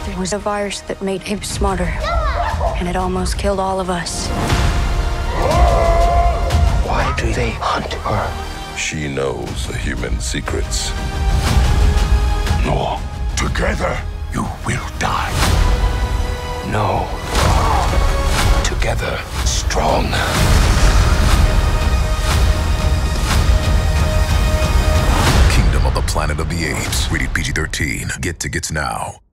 It was a virus that made apes smarter, and it almost killed all of us. Why do they hunt her? She knows the human secrets. No. Together, you will die. No. Together, strong. Kingdom of the Planet of the Apes. Rated PG-13. Get tickets now.